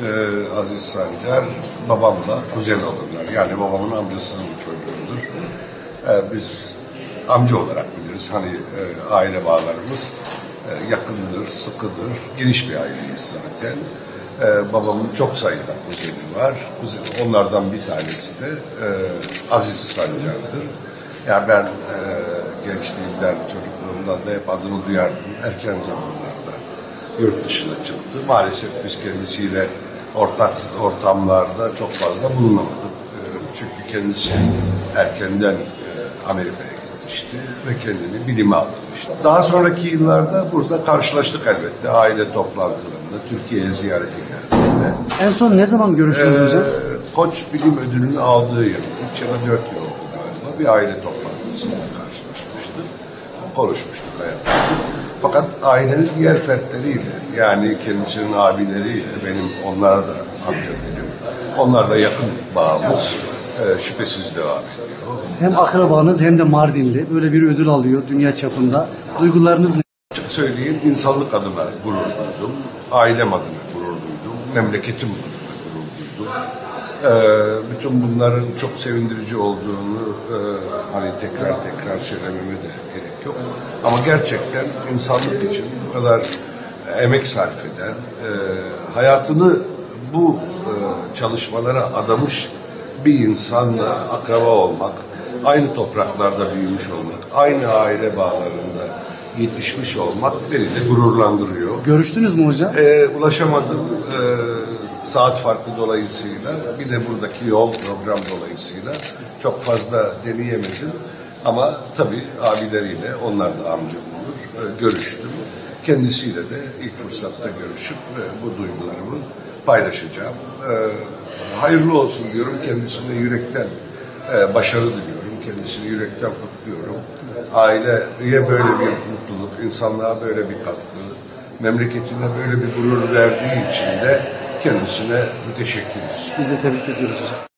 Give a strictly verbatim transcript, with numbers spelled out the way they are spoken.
e, Aziz Sancar babamla kuzen olurlar. Yani babamın amcasının çocuğudur. E, biz amca olarak biliriz. Hani e, aile bağlarımız e, yakındır, sıkıdır. Geniş bir aileyiz zaten. E, babamın çok sayıda kuzeni var. Kuzen, onlardan bir tanesi de e, Aziz Sancar'dır. Yani ben e, gençliğimden, çocukluğumdan da hep adını duyardım. Erken zamanlarda yurt dışına çıktı. Maalesef biz kendisiyle ortak ortamlarda çok fazla bulunamadık. E, çünkü kendisi erkenden e, Amerika'ya gitmişti ve kendini bilime adamıştı. Daha sonraki yıllarda burada karşılaştık elbette. Aile toplantılarında, Türkiye'ye ziyarete geldiğinde. En son ne zaman görüştünüz Ee, hocam? Koç Bilim Ödülünü aldığı yıl, üç ya da dört yıl oldu galiba, bir aile toplantısında karşılaşmıştık. Konuşmuştuk hayatımda. Fakat ailenin diğer fertleriyle, yani kendisinin abileriyle, benim onlara da amca dedim, onlarla yakın bağımız e, şüphesiz devam ediyor. Hem akrabanız hem de Mardinli böyle bir ödül alıyor dünya çapında. Duygularınız ne? Açık söyleyeyim, insanlık adına gurur duydum, ailem adına gurur duydum, memleketim adına gurur duydum. Ee, bütün bunların çok sevindirici olduğunu e, hani tekrar tekrar söylememe de gerek yok. Ama gerçekten insanlık için bu kadar emek sarf eden, e, hayatını bu e, çalışmalara adamış bir insanla akraba olmak, aynı topraklarda büyümüş olmak, aynı aile bağlarında yetişmiş olmak beni de gururlandırıyor. Görüştünüz mü hocam? Ee, ulaşamadım e, saat farkı dolayısıyla, bir de buradaki yol program dolayısıyla çok fazla deneyemedim. Ama tabii abileriyle, onlar da amcam olur, e, görüştüm. Kendisiyle de ilk fırsatta görüşüp e, bu duygularımı paylaşacağım. E, hayırlı olsun diyorum, kendisine yürekten e, başarı diliyorum, kendisini yürekten kutluyorum. Aileye böyle bir mutluluk, insanlığa böyle bir katkı, memleketine böyle bir gurur verdiği için de kendisine müteşekkiriz. Biz de tebrik ediyoruz hocam.